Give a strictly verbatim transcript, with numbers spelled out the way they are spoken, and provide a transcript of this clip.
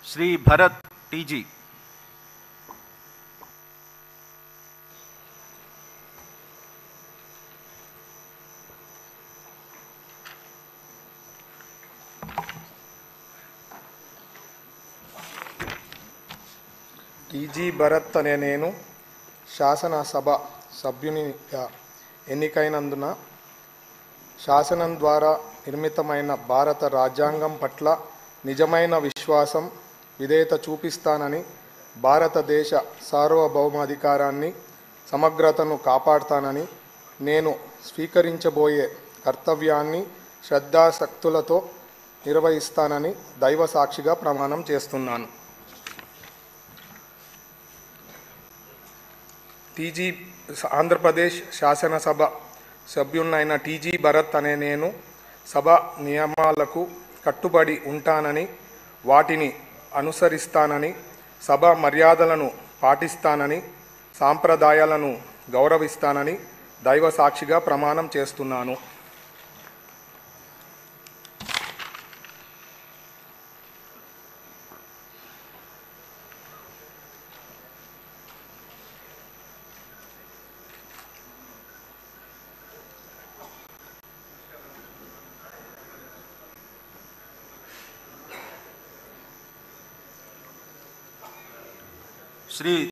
Shri Bharat TG. TG Bharat అనే నేను శాసనసభ సభ్యునిగా ఎన్నికైనందున శాసనం ద్వారా నిర్మితమైన భారత రాజ్యాంగం పట్ల నిజమైన విశ్వాసం, విధేయత చూపిస్తానని, భారతదేశ సార్వభౌమాధికారాన్ని, సమగ్రతను కాపాడుతానని, నేను స్వీకరించబోయే కర్తవ్యాన్ని శ్రద్ధాశక్తులతో నిర్వహిస్తానని దైవ సాక్షిగా ప్రమాణం చేస్తున్నాను. టీజీ ఆంధ్రప్రదేశ్ శాసనసభ సభ్యున్నైన టీజీ భరత్ అనే నేను సభ నియమాలకు కట్టుబడి ఉంటానని, వాటిని అనుసరిస్తానని, సభ మర్యాదలను పాటిస్తానని, సాంప్రదాయాలను గౌరవిస్తానని దైవ సాక్షిగా ప్రమాణం చేస్తున్నాను. श्री